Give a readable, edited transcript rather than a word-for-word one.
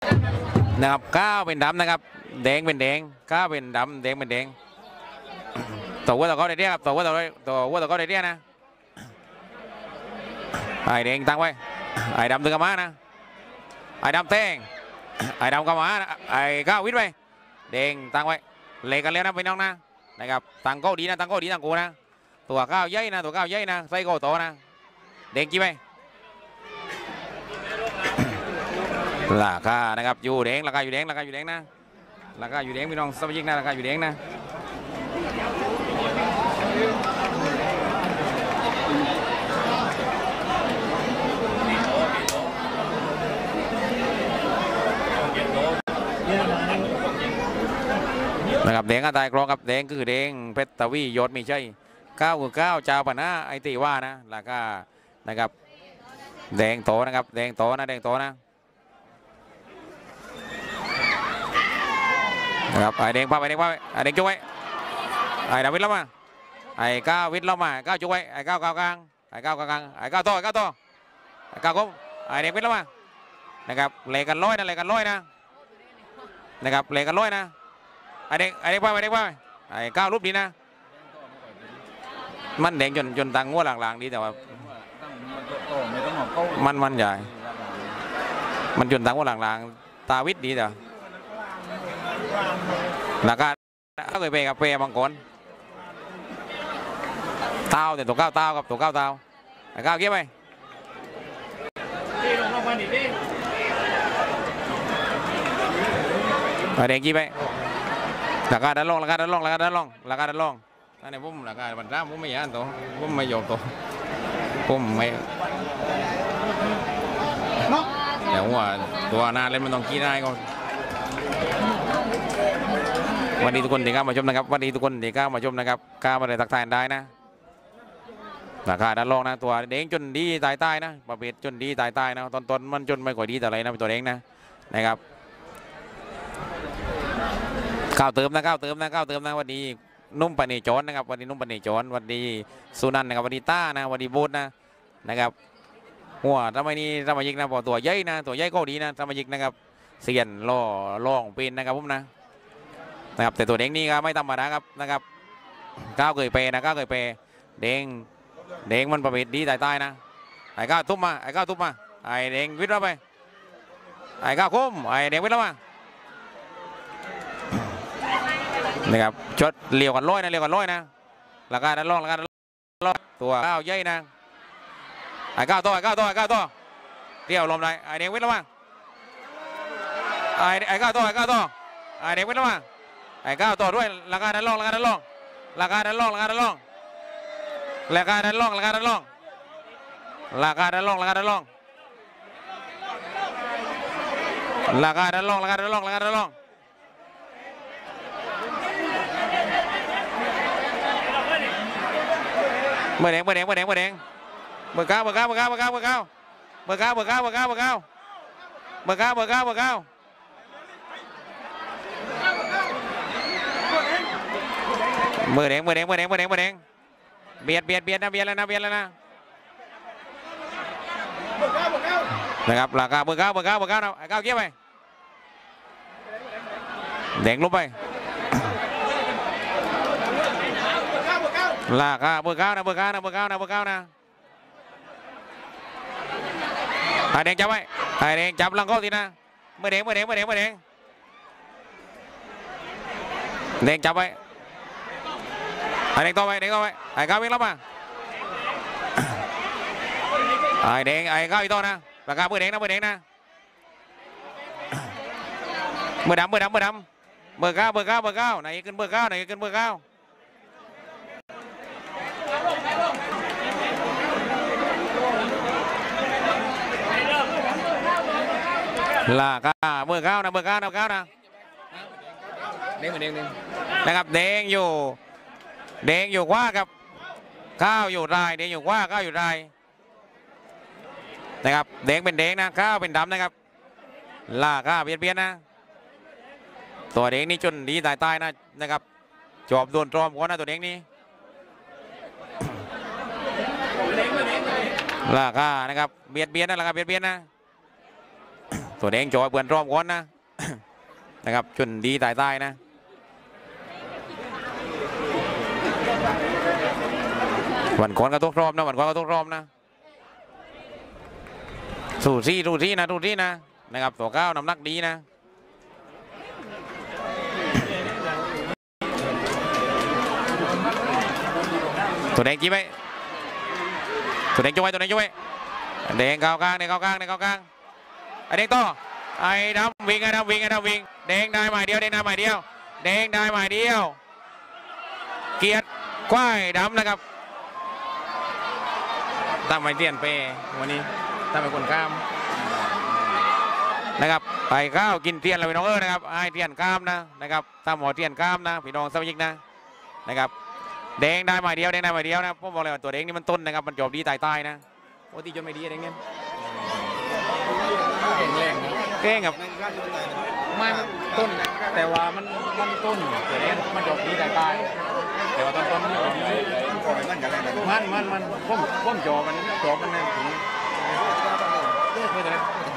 นะครับก้าวเป็นดำนะครับแดงเป็นแดงก้าวเป็นดำแดงเป็นแดงตัววัวตัวเขาได้เรียกครับตัววัวตัวเขาได้เรียกนะไอ้แดงตั้งไว้ไอ้ดำตึงกับม้านะไอ้ดำแทงไอ้ดำกับม้าไอ้ก้าววิ่งไปแดงตั้งไว้เล่กันแล้วนะพี่น้องนะครับตั้งโก้ดีนะตั้งโก้ดีตั้งกูนะตัวก้าวใหญ่นะตัวก้าวใหญ่นะใส่โก้โตนะแดงกี่ไปราคานะครับอยู่แดงราคาอยู่แดงราคาอยู่แดงนะราคาอยู่แดงพี่น้องสมาชิกนะราคาอยู่แดงนะนะครับแดงก็ตายกรองกับแดงคือแดงเพชรตวียศมีใช่9 เจ้าปนะไอตีว่านะราคานะครับแดงโตนะครับแดงโตนะแดงโตนะครับไอแดงป้าไอแดงป้าไอแดงจุ๊บไว้ไอดาวิดแล้วมาไอก้าววิดแล้วมาก้าวจุ๊บไว้ไอก้าวกลางไอก้าวกลางไอก้าวโตไอก้าวโตไอก้าวก้มไอแดงวิดแล้วมานะครับเล่กันร้อยนะเล่กันร้อยนะครับเล่กันร้อยนะไอเด็กป้าไอเด็กป้าไอก้าวรูปดีนะมันแดงจนตังงัวหลังๆดีแต่ว่ามันใหญ่มันจนตังงัวหลังๆตาวิดดีแต่ราคาก็เคยไปกับเปย์บางคนเต้าแต่ตัวก้าวเต้ากับตัวก้าวเต้าไอ้ก้าวเก็บไปไอ้เด็กกี่ไปราคาดันลงราคาดันลงราคาดันลงราคาดันลงอันนี้ผมราคาบรรดาผมไม่ยันตัวผมไม่ยกตัวผมไม่เดี๋ยวว่าตัวนาเล่นมันต้องขี้ได้ก่อนวันนี้ทุกคนที่เข้ามาชมนะครับวันนี้ทุกคนที่เข้ามาชมนะครับเข้ามาเลยตักทายได้นะราคาดันลงนะตัวเด้งจนดีตายใต้นะประเภทจนดีตายใต้นะตอนมันจนไม่ค่อยดีแต่อะไรนะเป็นตัวเด้งนะครับข้าวเติมนะวันนี้นุ่มปนีจอนนะครับวันนี้นุ่มปนีจอนวันนี้สุนันนะครับวันนี้ต้านะวันนี้โบดนะครับหัวทำไมนี่ทำไมยิงนะพอตัวใหญ่นะตัวใหญ่ก็ดีนะทำไมยิงนะครับเสียนล่องเป็นนะครับผมนะครับแต่ตัวเด้งนี่ก็ไม่ธรรมดาครับนะครับก้าวเคยเปนะก้าวเคยเปเด้งมันประเภทดีตายใต้นะไอ้ก้าวทุบมาไอ้ก้าวทุบมาไอ้เด้งวิทย์เราไปไอ้ก้าวคุ้มไอ้เด้งวิทย์เรามานะครับชดเลี้ยวกันร้อยนะราคาดันล่องตัวก้าวใหญ่นะไอ้ก้าวโตเที่ยวลมได้ไอ้เด้งวิทย์เรามาไอ้ก้าวโตไอ้เด้งวิทย์เรามาไอ้ก้าวโตด้วยราคาดันล่องราคาดันล่องราคาดันล่องราคาดันล่องราคาดันล่องราคาดันล่องราคาดันล่องราคาดันล่องราคาดันล่องราคาดันล่องราคาดันล่องเบอร์แดงเบอร์เก้าเบอร์เก้าเบียดนะแล้วนะนะครับราคาเบอร์เก้านะไอ้เก้าเกี่ยวไปแดงลงไปราคาเบอร์เก้านะไอ้แดงจับไว้ไอ้แดงจับลังก้อทีนะเบอร์แดงแดงจับไว้ไอ้แดงต่อไปไอ้ก้าววิ่งรับมาไอ้แดงไอ้ก้าวอีกต่อนะราคาเบอร์แดงนะเบอร์ดำเบอร์เก้าไหนขึ้นเบอร์เก้าราคาเบอร์เก้านะเด้งนะครับเด้งอยู่กว่ากับข้าวอยู่ไรเด้งอยู่กว่าข้าวอยู่ไรนะครับเด้งเป็นเด้งนะข้าวเป็นดำนะครับราคาเบียดนะตัวเด้งนี่จนดีตายนะครับจอบโดนตรอมก่อนนะตัวเด้งนี่ราคานะครับเบียดนะราคาเบียดนะตัวแดงจอยเปื่อนรอบก้อนนะ นะครับจนดีตายตายนะวันก้อนก็ตกรอบนะวันก้อนก็ตกรอบนะสู้ซี่นะนะครับตัวก้าวน้ำหนักดีนะตัวแดงจี้ไปตัวแดงจุ้ยแดงก้าวกลางไอ้แดงต่อไอ้ดำวิ่งแดงได้หมายเดียวเกียรติควายดำนะครับตั้งไม้เตี้ยนเปวันนี้ตั้งเป็นคนข้ามนะครับไปข้าวกินเตี้ยนเลยพี่น้องนะครับไอ้เตี้ยนข้ามนะครับตั้งหมอเตี้ยนข้ามนะพี่น้องสมาชิกนะครับแดงได้หมายเดียวนะผมบอกเลยว่าตัวแดงนี่มันต้นนะครับมันจบดีตายนะโอ้ตีจนไม่ดีอะไรเงี้ยเก่งครับไม่ต้นแต่ว่ามันต้นตัวแดงมันจบดีตายแต่ว่าต้นมันดีมันผมจอมันถึง